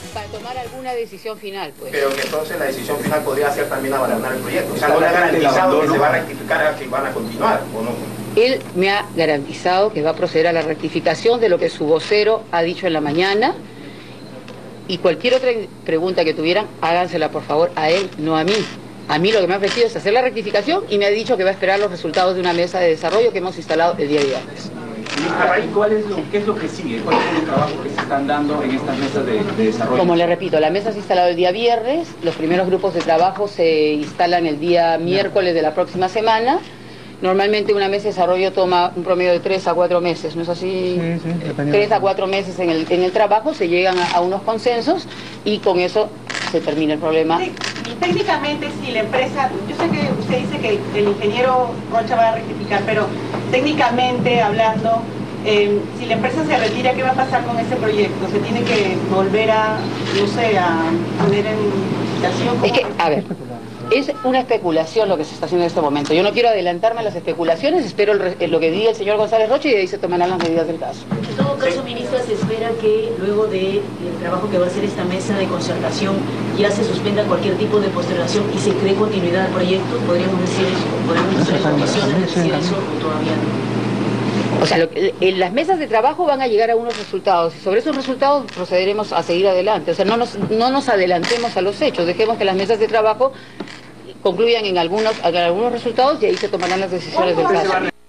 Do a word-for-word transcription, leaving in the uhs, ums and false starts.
para tomar alguna decisión final, pues. Pero que entonces la decisión final podría ser también abandonar el proyecto. O sea, no le ha garantizado que se va a rectificar, que van a continuar, ¿o no? Él me ha garantizado que va a proceder a la rectificación de lo que su vocero ha dicho en la mañana, y cualquier otra pregunta que tuvieran, hágansela por favor a él, no a mí. A mí lo que me ha ofrecido es hacer la rectificación y me ha dicho que va a esperar los resultados de una mesa de desarrollo que hemos instalado el día viernes. ¿Y cuál es lo, qué es lo que sigue? ¿Cuál es el trabajo que se están dando en estas mesas de, de desarrollo? Como le repito, la mesa se ha instalado el día viernes, los primeros grupos de trabajo se instalan el día miércoles de la próxima semana. Normalmente una mesa de desarrollo toma un promedio de tres a cuatro meses, ¿no es así? Sí, sí, tres a cuatro meses en el, en el trabajo, se llegan a, a unos consensos y con eso se termina el problema. Sí, y técnicamente si la empresa, yo sé que usted dice que el ingeniero Rocha va a rectificar, pero técnicamente hablando, eh, si la empresa se retira, ¿qué va a pasar con ese proyecto? ¿Se tiene que volver a, no sé, a poner en licitación? Es que, a ver, es una especulación lo que se está haciendo en este momento. Yo no quiero adelantarme a las especulaciones, espero el, lo que diga el señor González Rocha y de ahí se tomarán las medidas del caso. En todo caso, ministra, se espera que luego del trabajo que va a hacer esta mesa de concertación ya se suspenda cualquier tipo de postergación y se cree continuidad al proyecto. ¿Podríamos decir eso? ¿Podríamos tener condiciones de decir eso o todavía no? O sea, lo que, en las mesas de trabajo van a llegar a unos resultados y sobre esos resultados procederemos a seguir adelante. O sea, no nos, no nos adelantemos a los hechos, dejemos que las mesas de trabajo concluyan en algunos, en algunos resultados y ahí se tomarán las decisiones del caso.